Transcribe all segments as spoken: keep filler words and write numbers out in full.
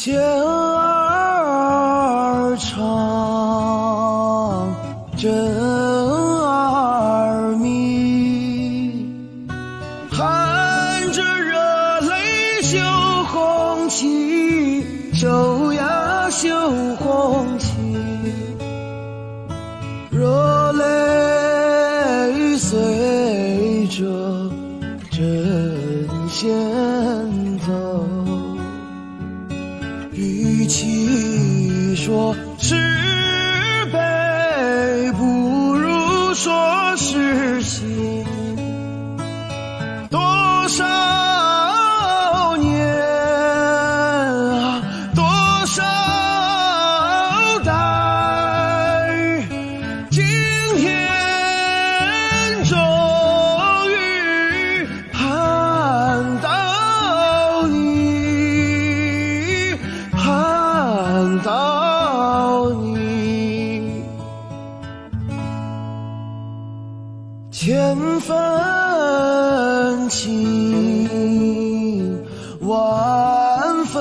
天儿长，针儿密，含着热泪绣红旗，绣呀绣红旗，热泪随着针线走。与其说是悲，不如说是喜。多少年啊，多少代，今天终于盼到你，盼到你。千分情，万分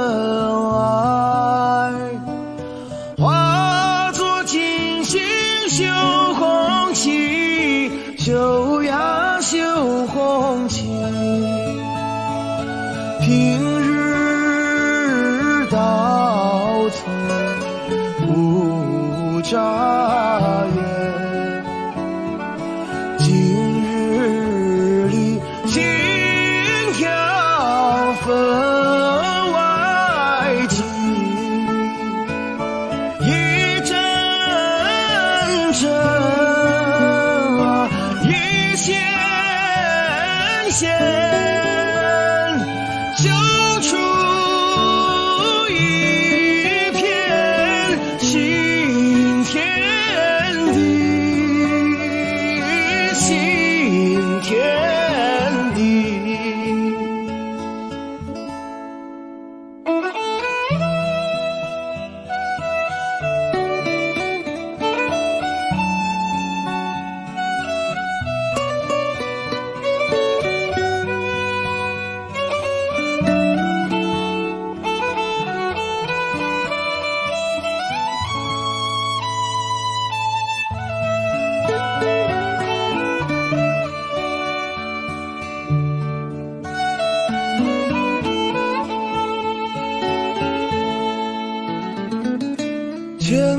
爱，化作金星绣红旗，绣呀绣红旗。平日到头不眨眼，今日里心跳分外急，一阵阵啊，一线线，绣出一片新天地，新天地。千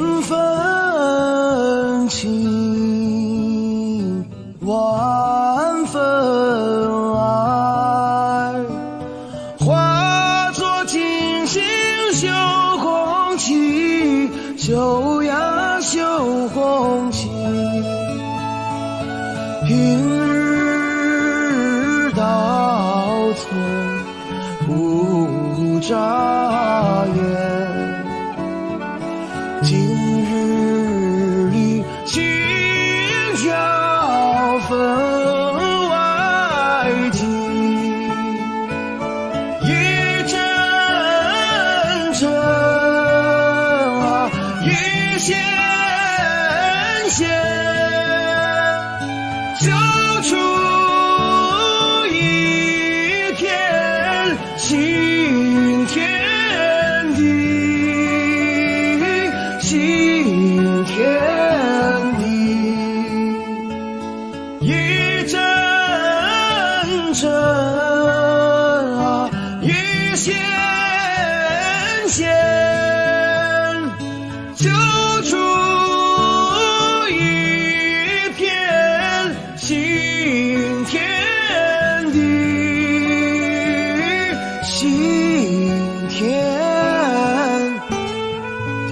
分情，万分爱，化作金星绣红旗，绣呀绣红旗。平日到头不眨眼，今日里心跳分外急，一阵阵啊，一线线，绣出一片新天地，新天地。一阵阵啊，一线线，绣出一片新天地，新天地。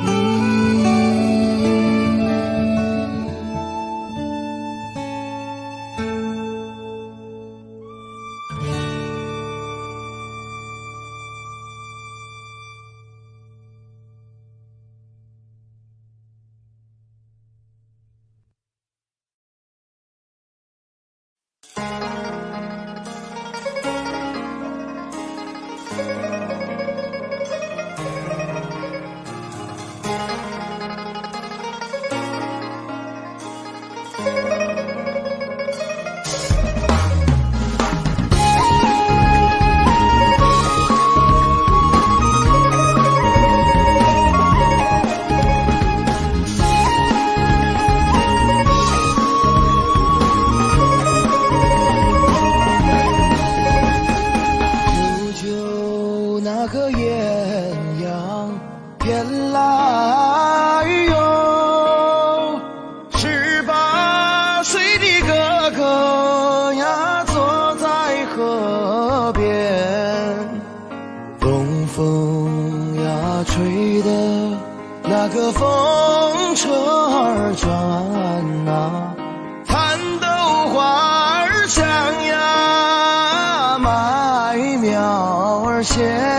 吹的那个风车儿转啊，蚕豆花儿香呀，麦苗儿咸。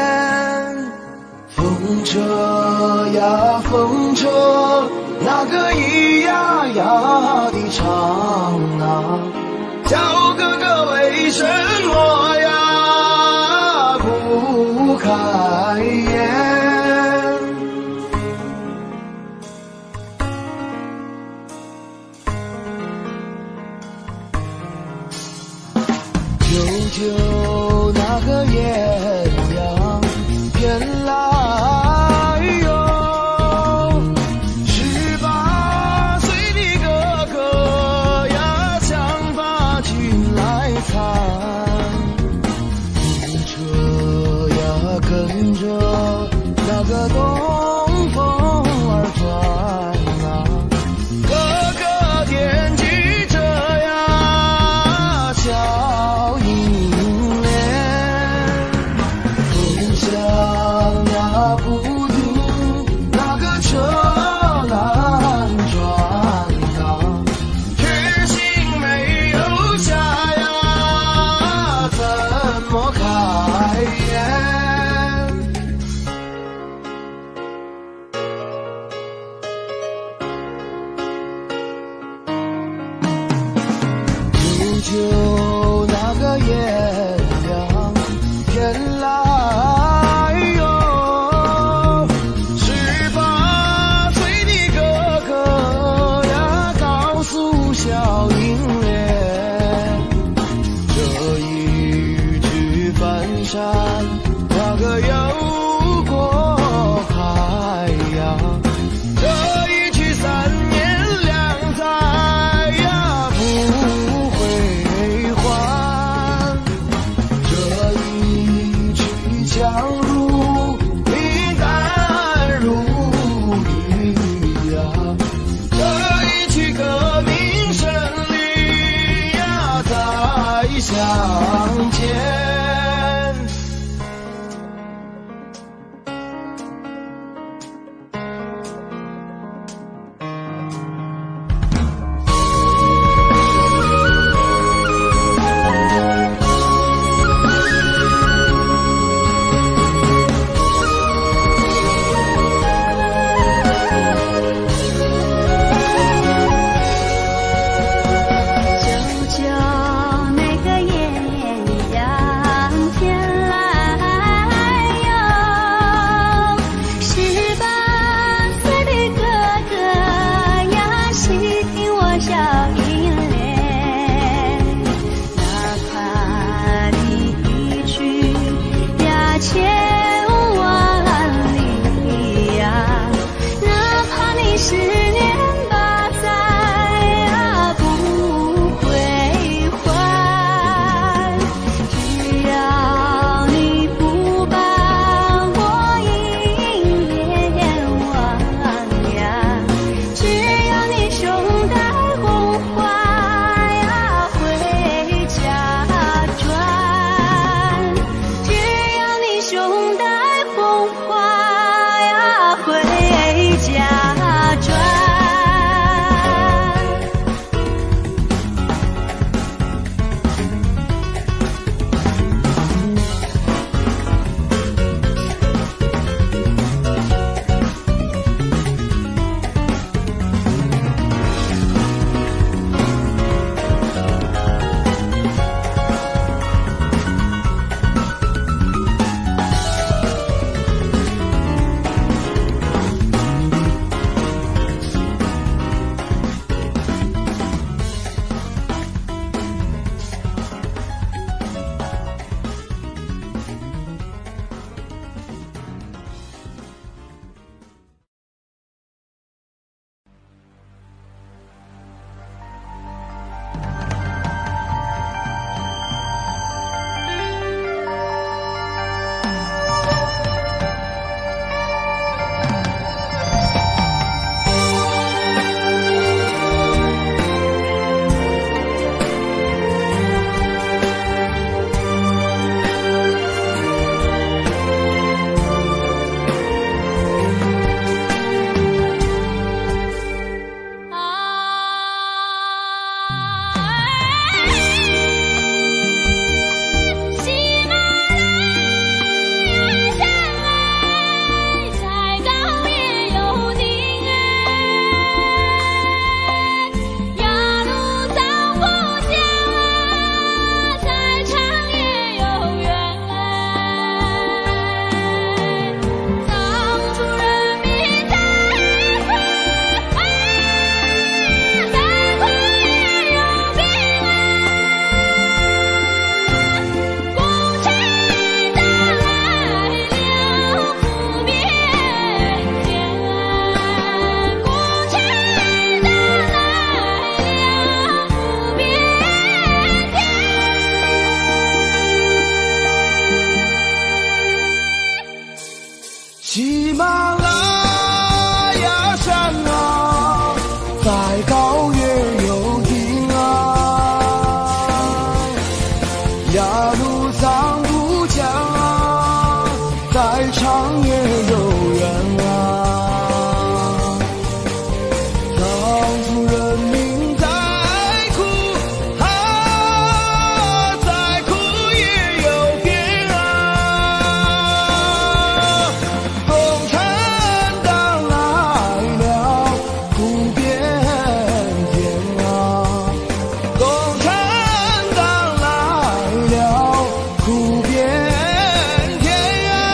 风车呀风车，那个咿呀呀的唱啊，小哥哥为什么呀不开言？舅舅那个艳阳偏来哟，十八岁的哥哥呀，想把军来参。风车呀跟着那个东风儿转啊，哥哥惦记着呀小银莲。风响呀不停，那个车来转啊，痴心没有下呀，怎么开言？舅舅那个艳阳偏来哟，十八岁的哥哥呀，告诉小银莲，这一去翻山，那个有过海呀，这一去三年两载呀，不回还。这一去强如林，淡如雨呀，这一去革命胜利呀，再相见。 舅舅那个艳阳呀路藏不江啊，再长也有缘啊。藏族人民在哭啊，再苦也有变啊。共产党来了，苦变天啊。共产党来了，苦变天啊。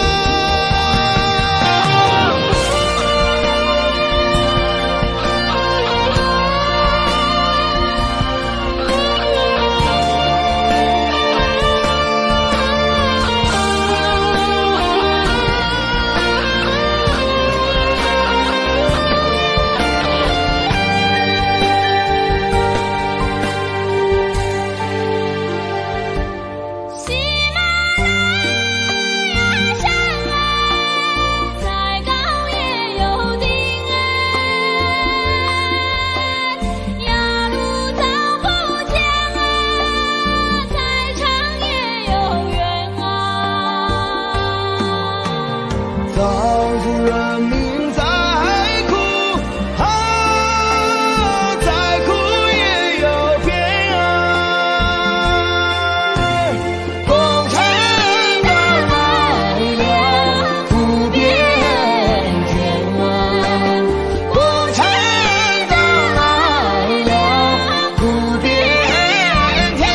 喜马拉雅山啊，再高也有顶哎，呀路藏不江啊，再长也有缘啊。 藏族人民在哭啊，再苦也有变啊。共产党来了，苦变天啊。共产党来了，苦变天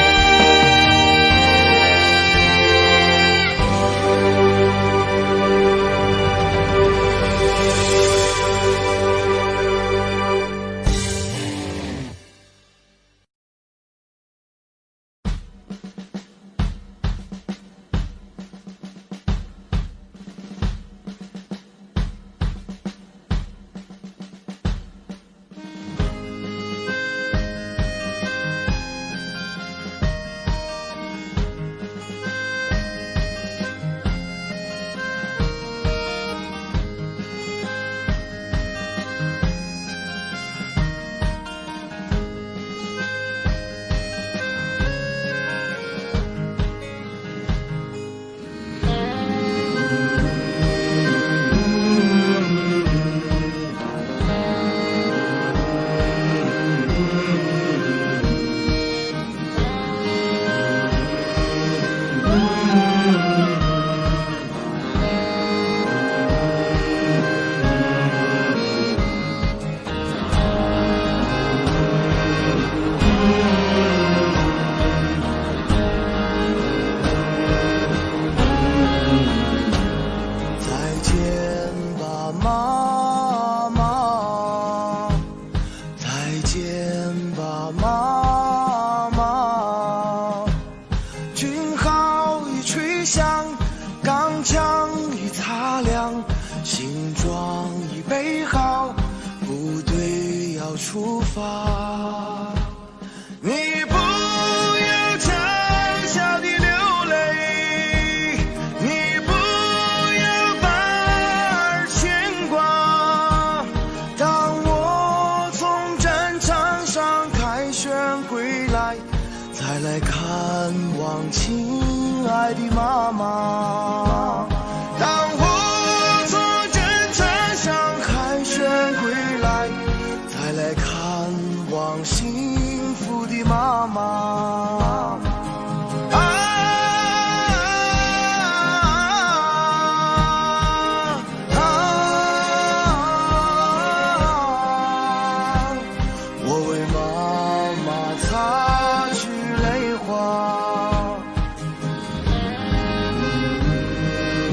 再见吧，妈妈！再见吧，妈妈！军号已吹响，钢枪已擦亮，新装已备好，部队要出发。你不要嘲笑地流泪，你不要反而牵挂。当我从战场上凯旋归来，再来看望亲爱的妈妈。当我从战场上凯旋归来，再来看望幸福的妈妈。啊啊啊！我为妈妈擦去泪花。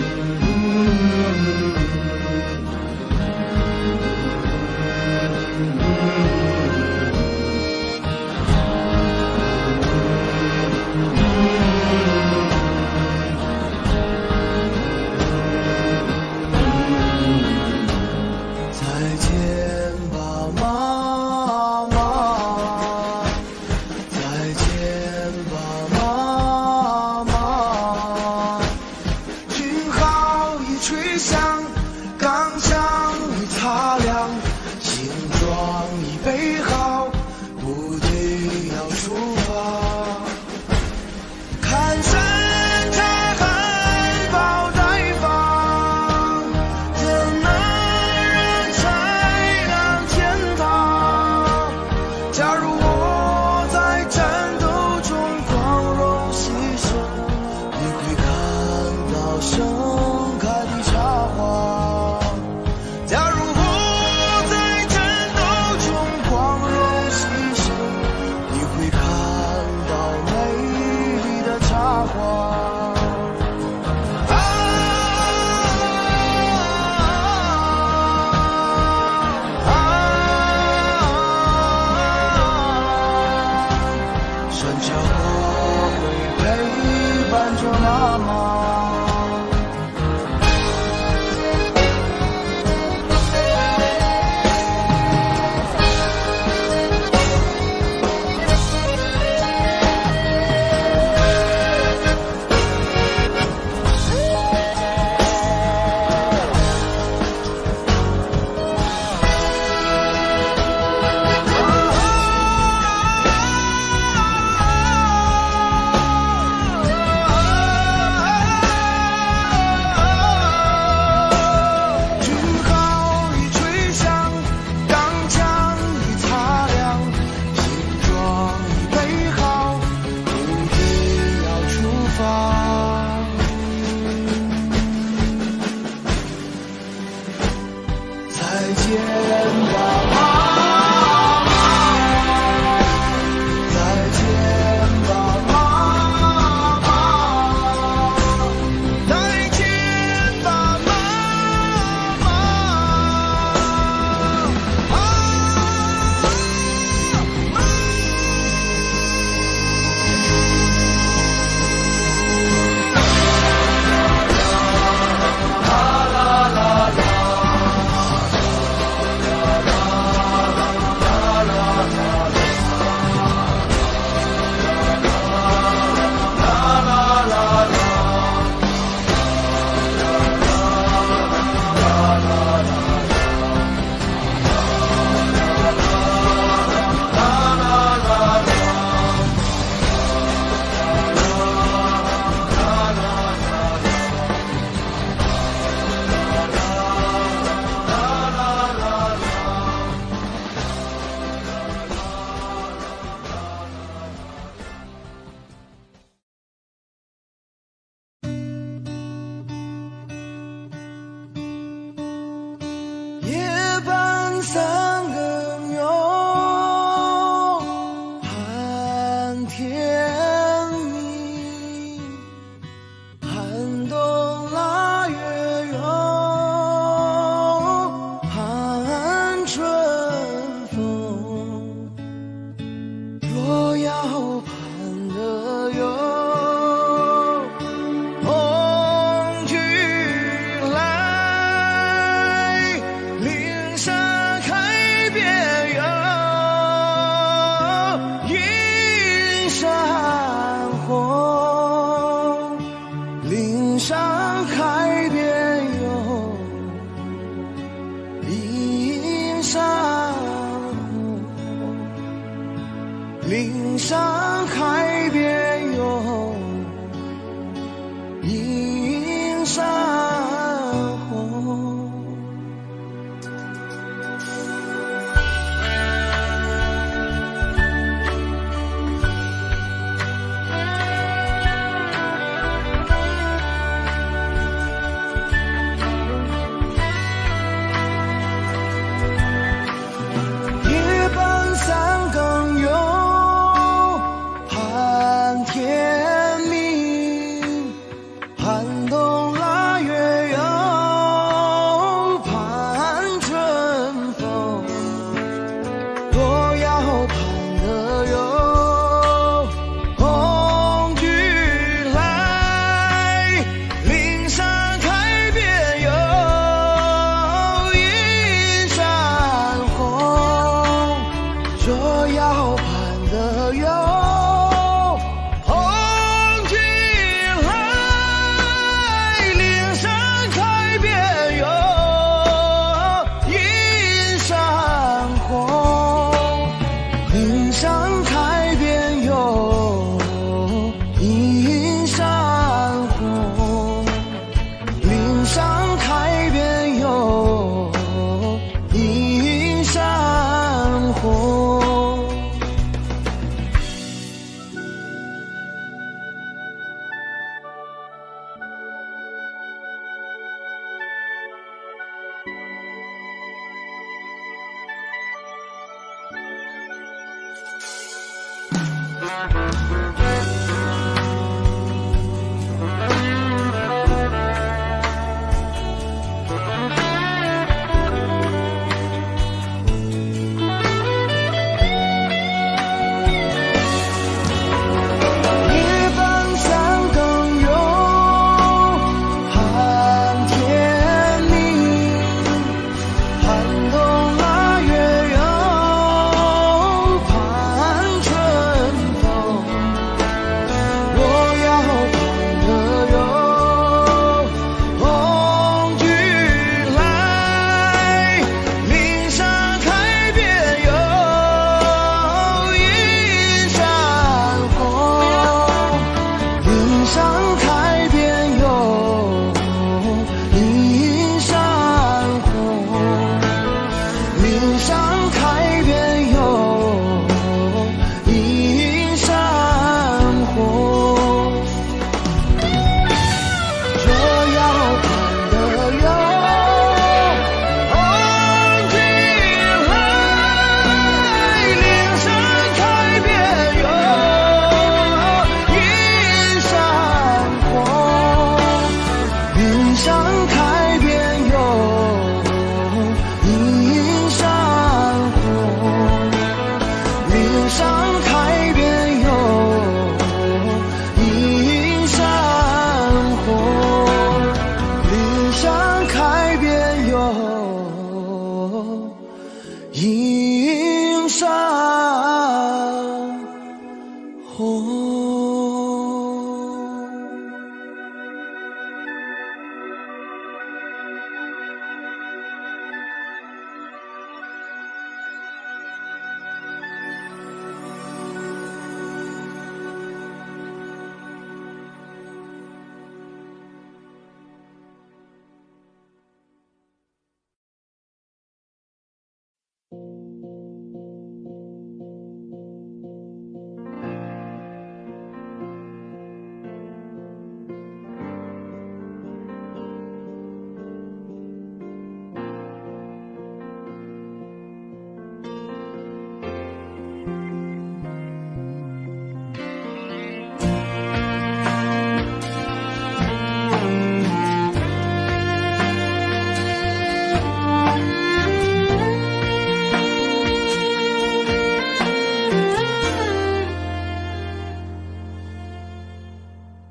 花。深秋我会陪伴着妈妈。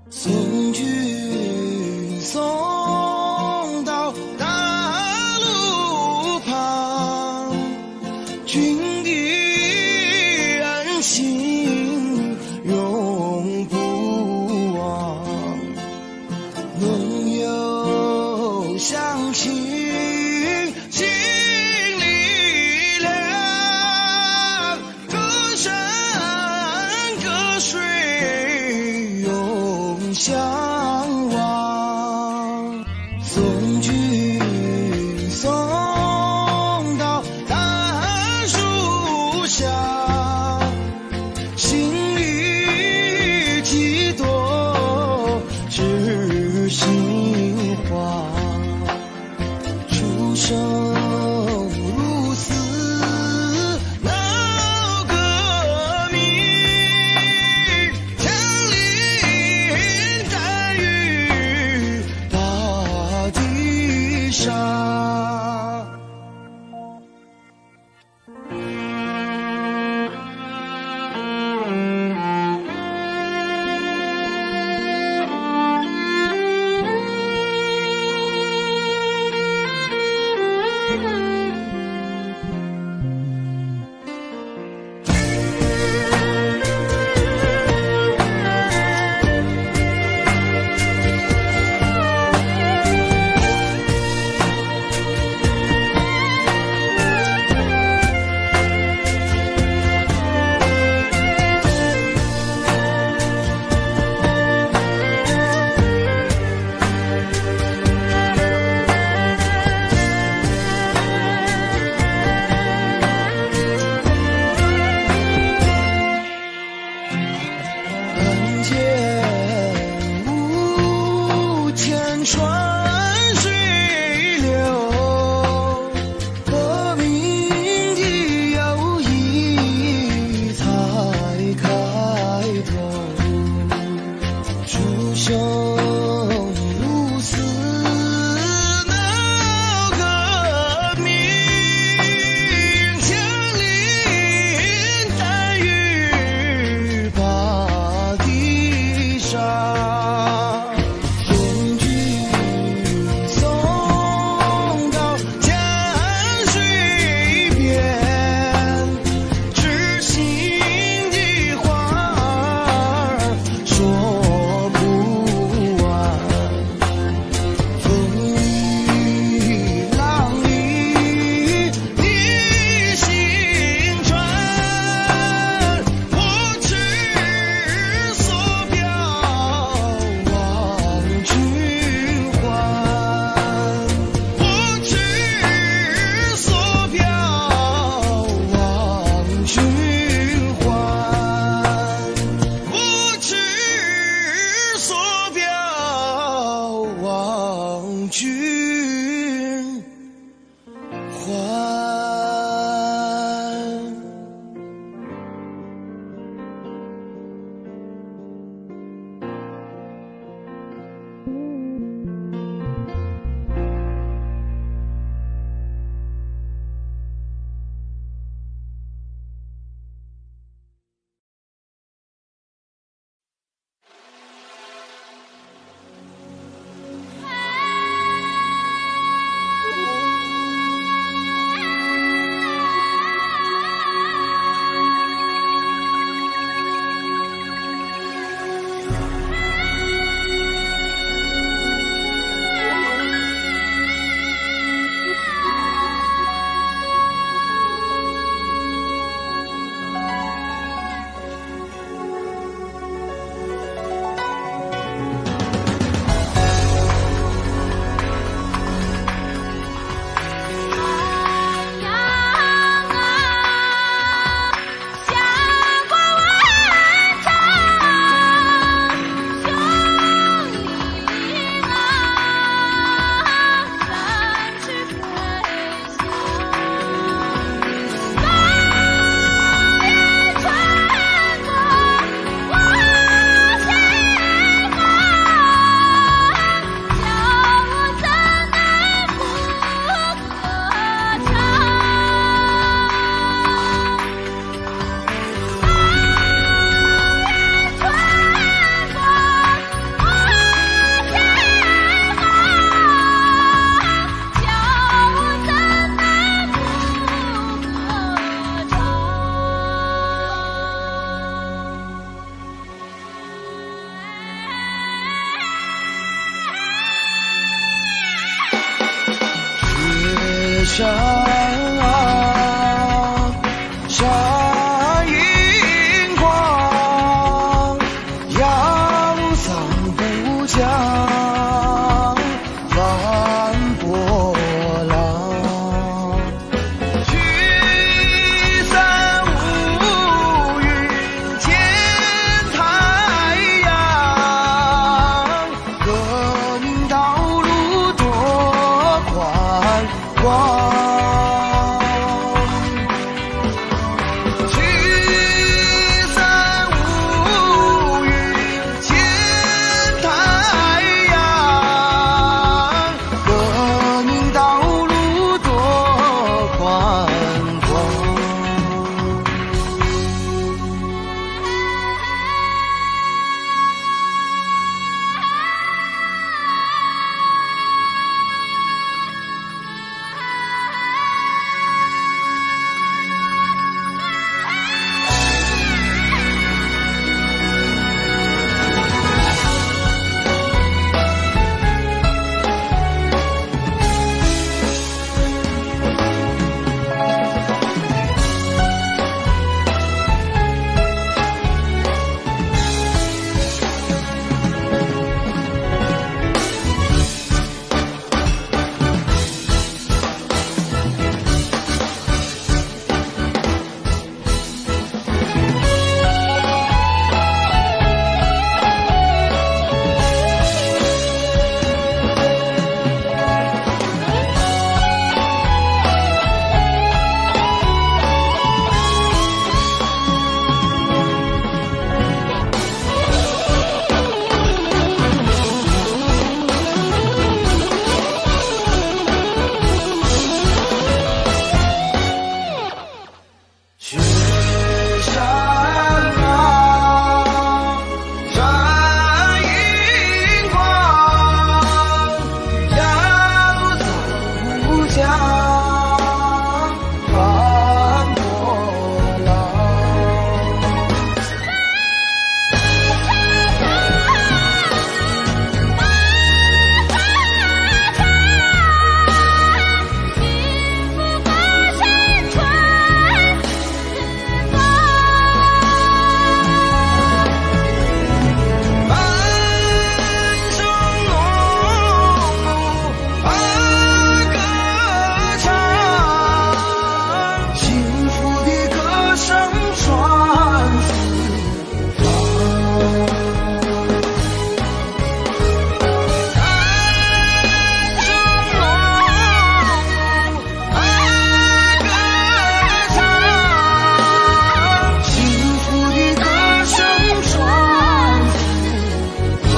送君送到大路旁，君的恩情永不忘。能有乡亲尽力量，歌山歌水永相望。送君送到大树下，心里几朵知心话。出生入死闹革命，枪林弹山山银光，扬桑不江翻波浪。聚散无云见太阳，革命道路多宽广。聚散无云见太阳，革命道路多宽广。雪山啊，山银光，扬桑不江翻波浪。幸福的歌声传四方。爱中落幕，爱歌唱，幸福的歌声传四方。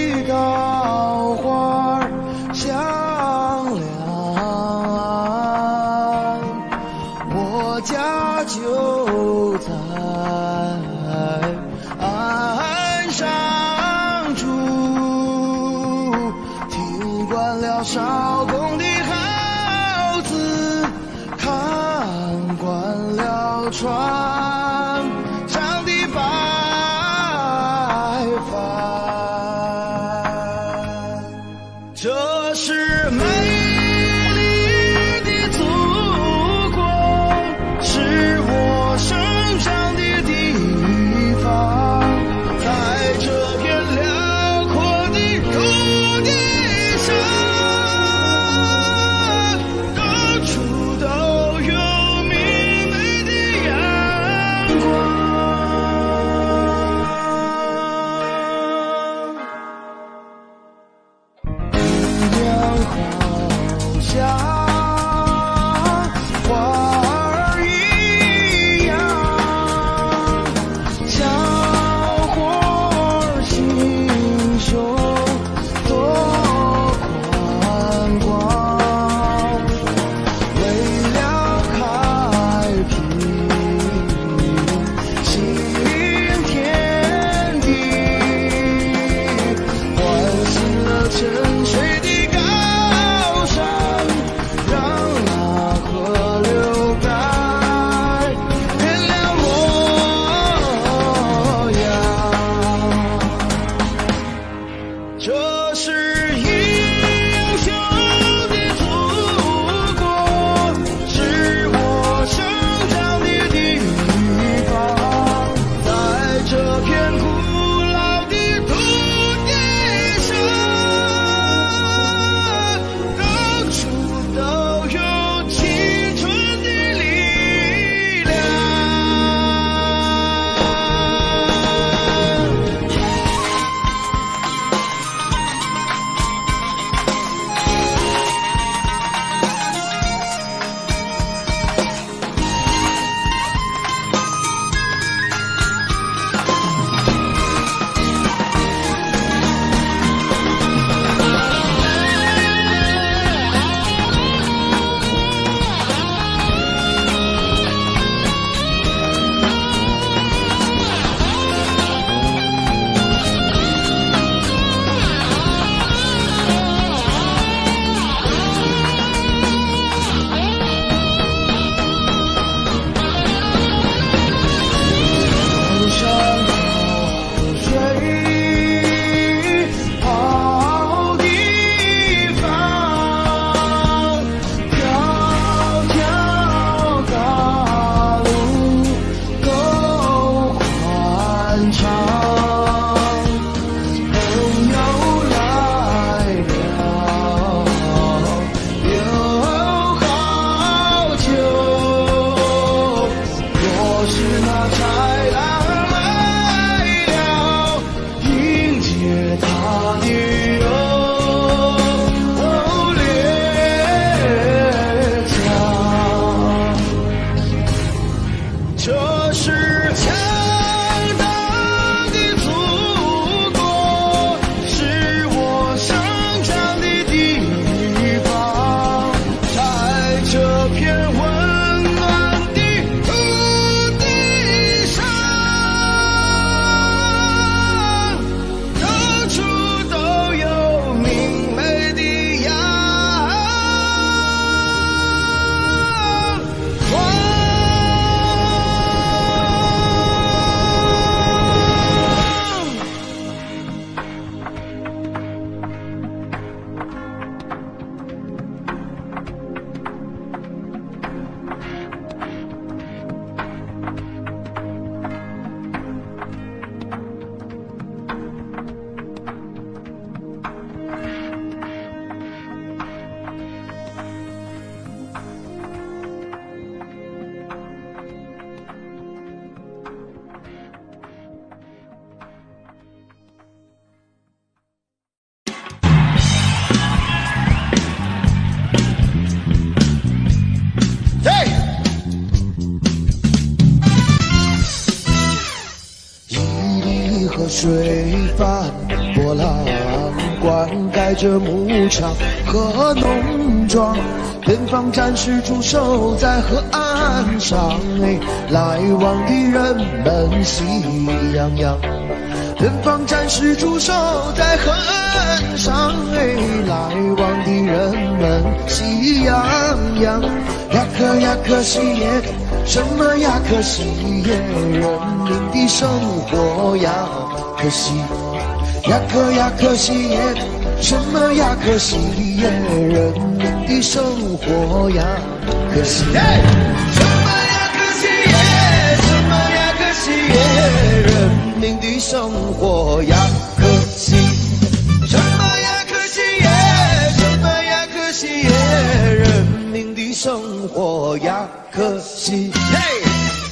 到花儿香亮。 多少公的好子，看惯了船上的白帆。这是美丽的祖国，是我生长的地方，在这片辽阔的土地上，到处都有明媚的阳光。姑娘好像花儿一样，小伙儿心胸多宽广，为了开辟新天地，唤醒了沉睡的高山，让那河流改变了模样。这是英雄的祖国，是我生长的地方，在这片古老的土地上，到处都有青春的力量。山上好水好地方，条条大路够宽敞，朋友来了有好酒，若是那豺狼来了，迎接他的有猎枪。这是强大的祖国，是我生长的地方，在这片温暖的土地上，到处都有明媚的阳光。水泛波浪，灌溉着牧场和农庄。远方战士驻守在河岸上，哎，来往的人们喜洋洋。远方战士驻守在河岸上，哎，来往的人喜洋洋。呀可呀可惜耶，什么呀可惜耶？人民的生活呀可惜。呀可呀可惜耶，什么呀可惜耶？人民的生活呀可惜。什么呀可惜耶？什么呀可惜耶？人民的生活呀可惜。什么呀可惜耶？什么呀可惜耶？人民的生活呀可惜。嘿，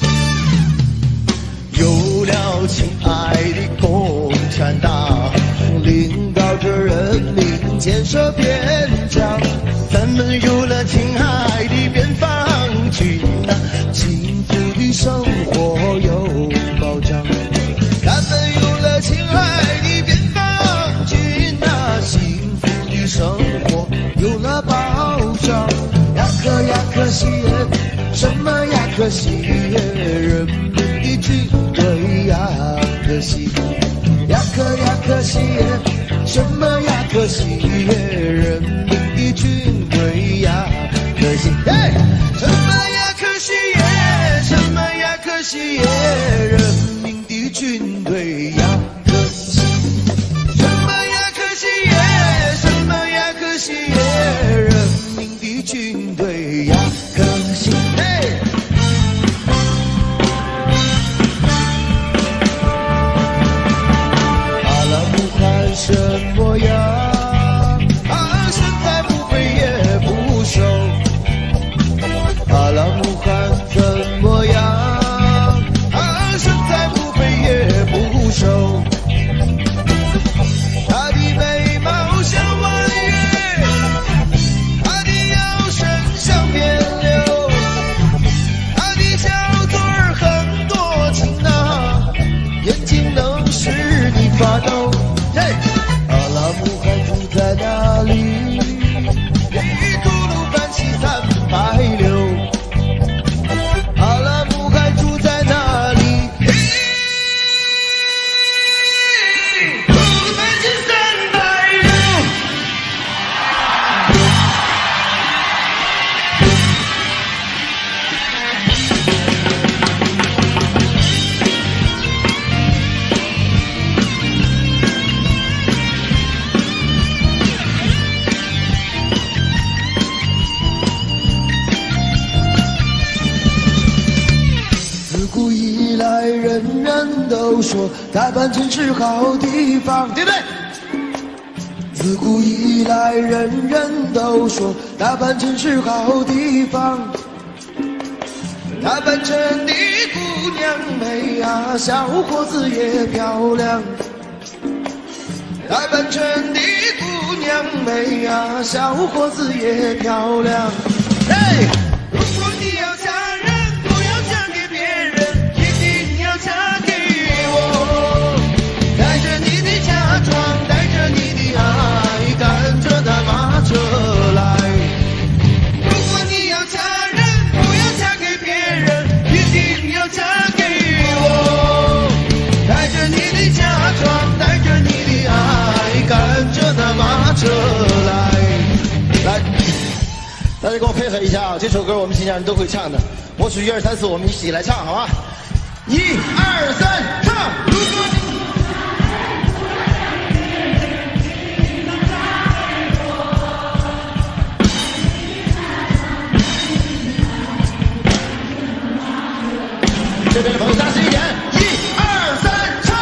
有了亲爱的共产党，领导着人民建设边疆，咱们有了亲爱的边防军呐，幸福的生活有保障。咱们有了亲爱的边防军呐，幸福的生活有了保障。呀可呀可惜耶，什么呀可惜耶？人民的军队呀可惜。呀可呀可惜耶，什么呀可惜耶？人民的军队呀可惜。嘿，什么呀可惜耶？什么呀可惜耶？人民的军队呀可惜。什么呀可惜耶？什么呀可惜耶？人民的军队呀可惜。嘿。什么样？啊，身材不肥也不瘦。阿拉木汗怎么样？啊，身材不肥也不瘦。他的眉毛像弯月，他的腰身像扁柳，他的小嘴儿很多情啊，眼睛能使你发抖。阿拉木汗住在哪里？一吐鲁番西三百六。阿拉木汗住在哪里？吐鲁番西三百六。人人都说大阪城是好地方，对不对？自古以来，人人都说大阪城是好地方。大阪城的姑娘美啊，小伙子也漂亮。大阪城的姑娘美啊，小伙子也漂亮。嘿，如果你要嫁人，不要嫁给别人，一定要嫁给我。带着你的嫁妆，带着你的爱，赶着那马车来。如果你要嫁人，不要嫁给别人，一定要嫁给我。带着你的嫁妆，带着你的爱，赶着那马车来。来，大家跟我配合一下啊！这首歌我们新疆人都会唱的，我数一二三四，我们一起来唱，好吧？一二三，唱！如果这边的朋友大声一点，一二三，唱！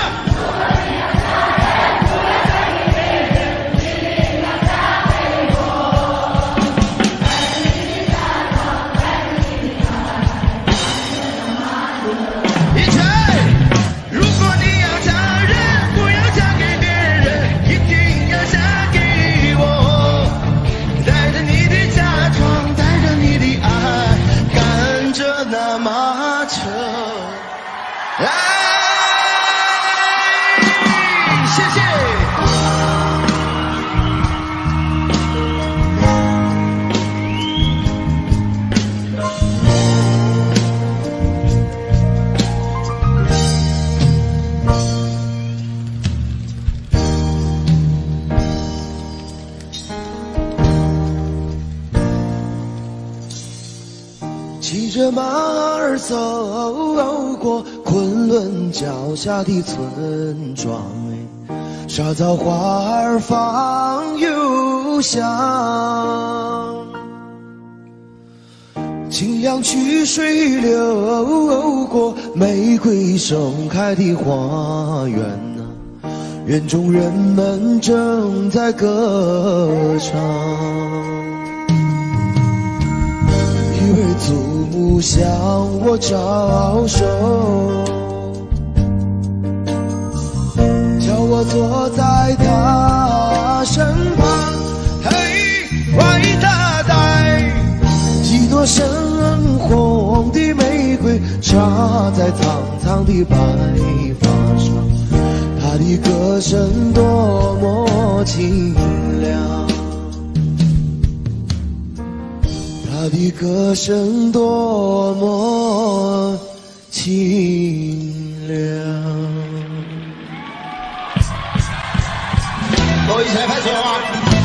一起！如果你要嫁骑着马儿走过昆仑脚下的村庄，沙枣花儿放幽香，清凉曲水流过玫瑰盛开的花园啊，园中人们正在歌唱。一位祖母向我招手，叫我坐在他身旁。嘿，外太太，几朵深红的玫瑰插在苍苍的白发上，她的歌声多么清凉，她的歌声多么清凉。各位一起来拍手啊！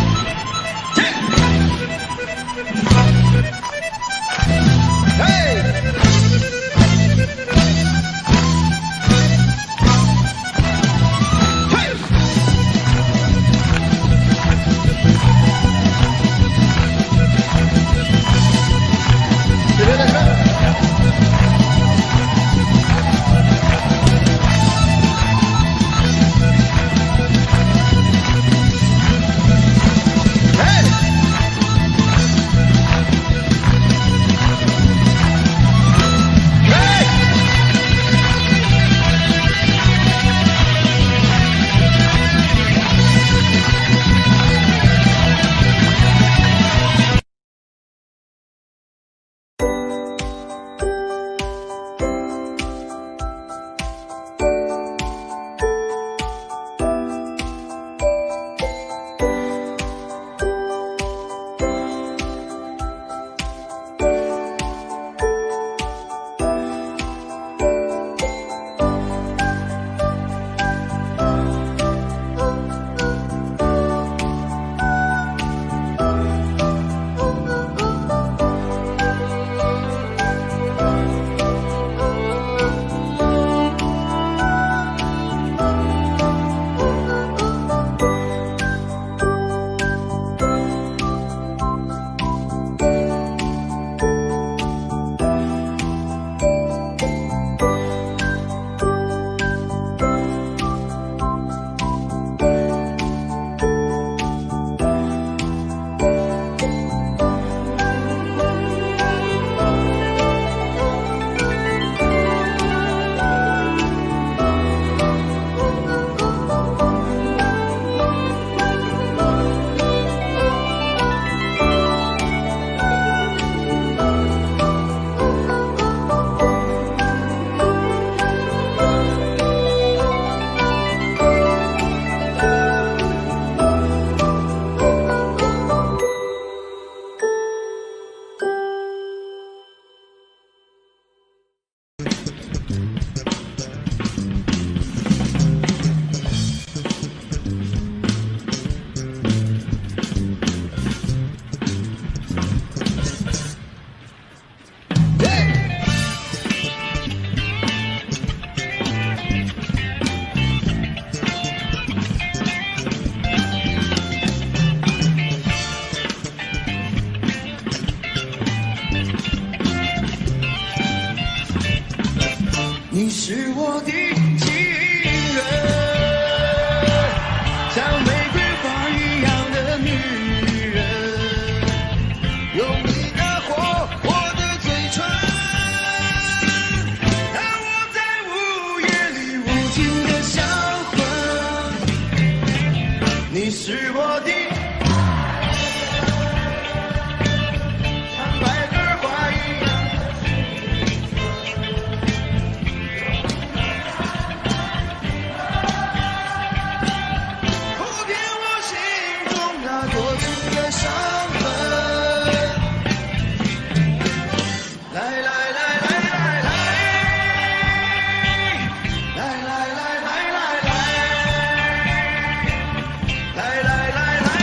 你是我的情人，像玫瑰花一样的女人，用你那火火的嘴唇，让我在午夜里无尽的销魂。你是我的。来来来来来来来来来来来来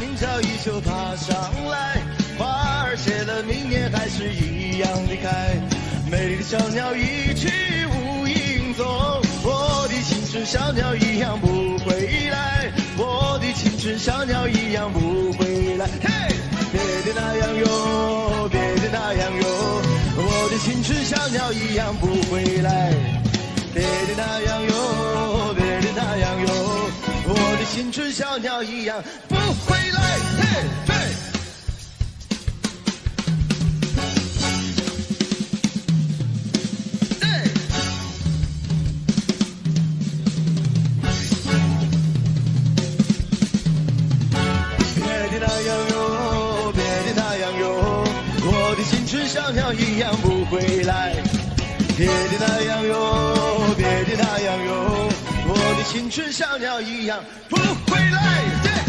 今朝依旧爬上来，花儿谢了，明年还是一样的开。美丽的小鸟一去无影踪，我的青春小鸟一样不回来，我的青春小鸟一样不回来。嘿，别的那样哟，别的那样哟，我的青春小鸟一样不回来。别的那样哟，别的那样哟，我的青春小鸟一样不回来。嘿，对。小鸟一样不回来，别的那样哟，别的那样哟，我的青春小鸟一样不回来。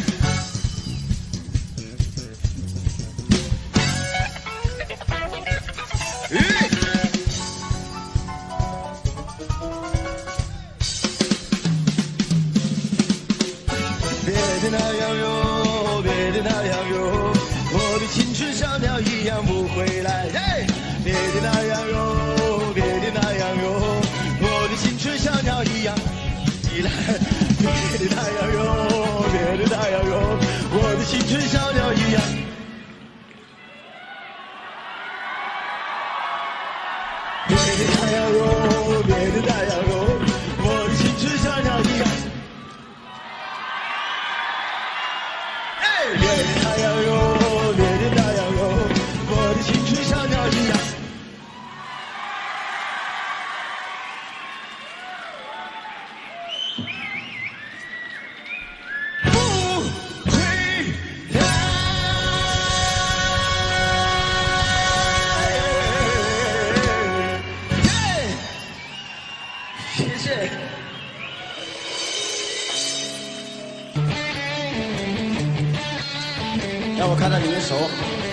别的那样哟，别的那样哟，我的青春小鸟一样不回来。别的那样哟，别的那样哟，我的青春小鸟一样起来。别的那样哟，别的那样哟，我的青春小鸟一样。别的那样哟，别的那样哟，我的青春小鸟一样。哎，别的那样哟，别的那样哟，我的青春小鸟一样。让我看到你的手。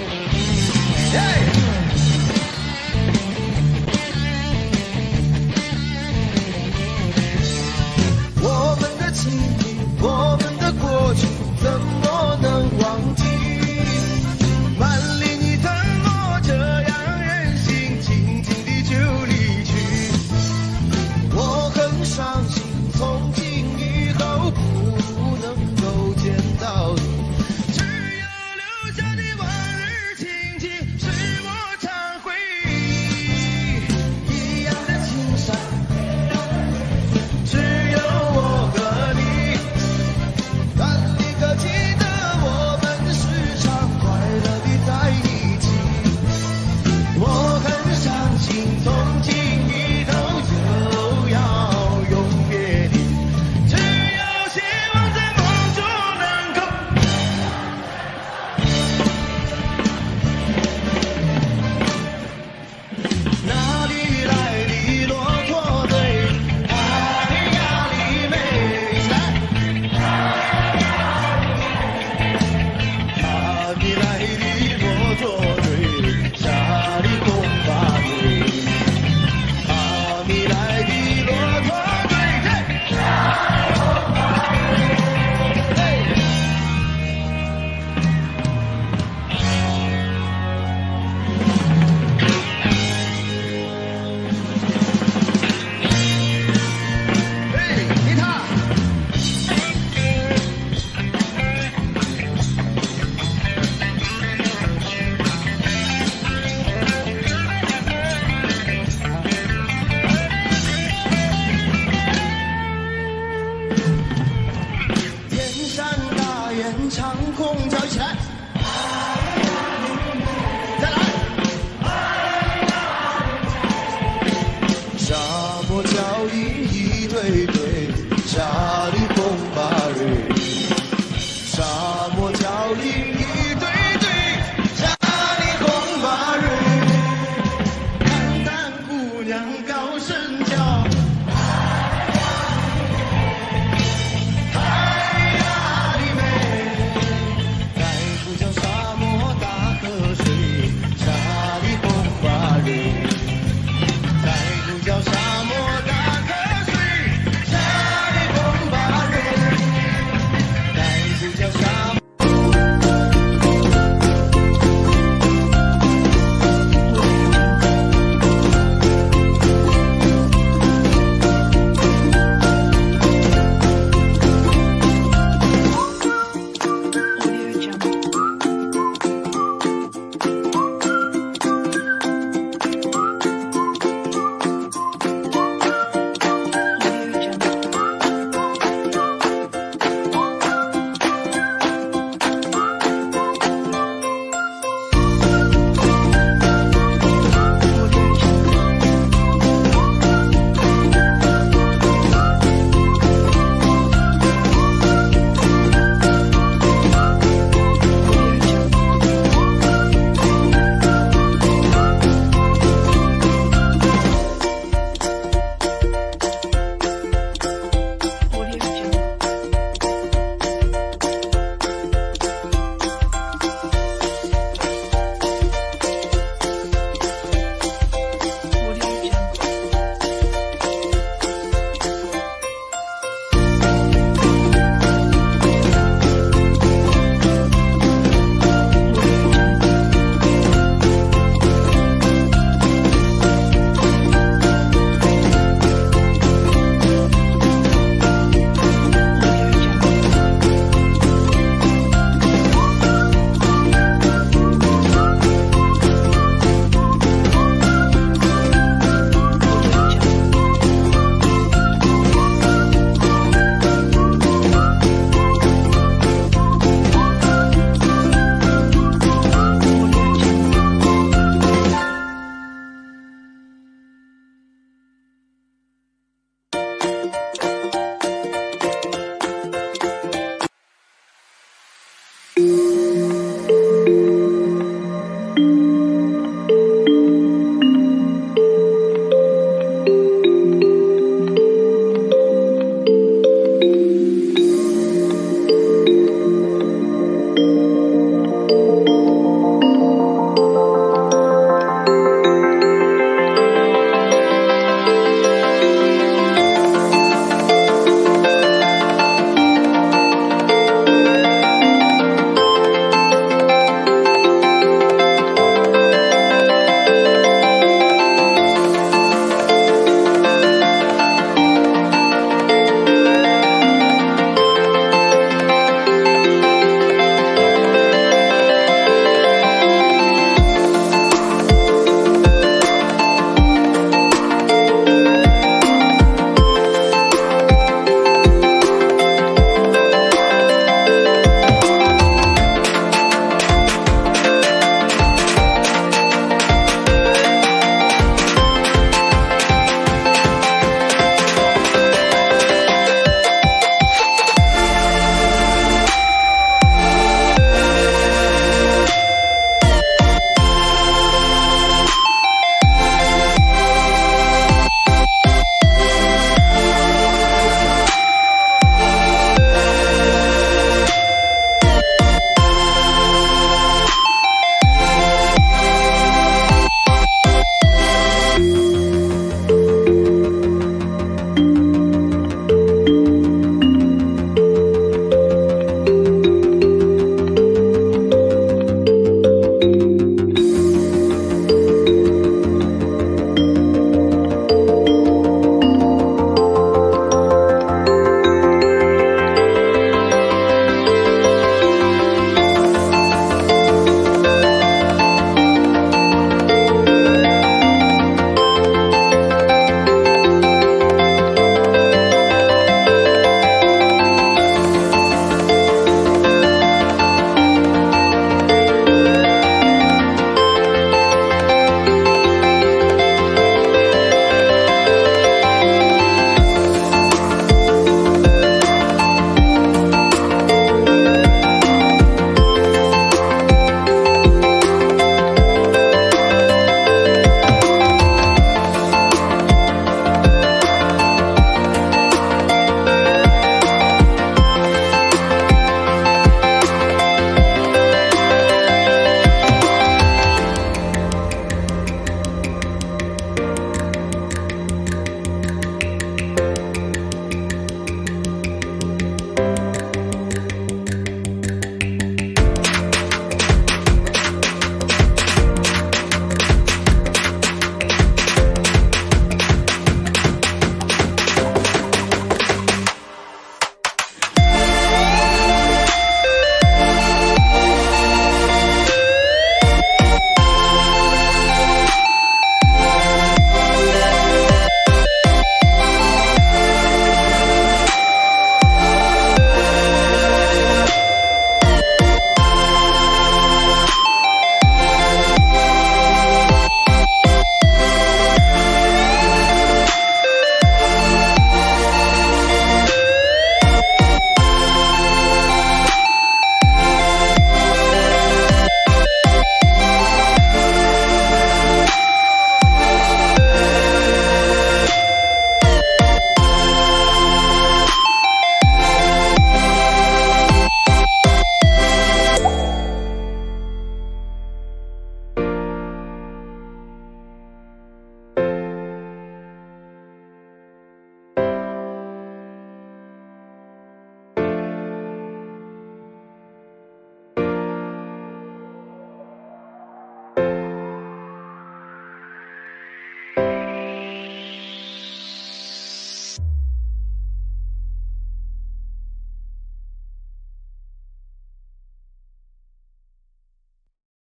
我们的情谊，我们的过去，怎么能忘记？曼丽，你怎么这样任性，轻轻地就离去？我很伤心，从今以后不能够见到你。长空，叫起来！